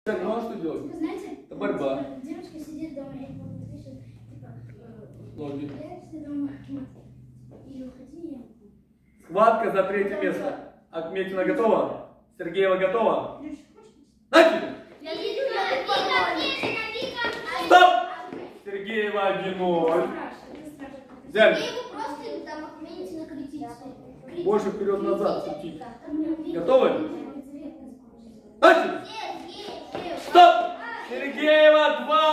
Ну а что делать? Вы знаете, это борьба. Девушка сидит дома и пишет, типа, Логин. я сидю дома, и уходи. Схватка за третье место. Акметина готова? Сергеева готова? Начали! Стоп! Сергеева 1-0. Взяли. Больше вперед-назад крутить. Готовы? Начали! Стоп! Сергеева 2!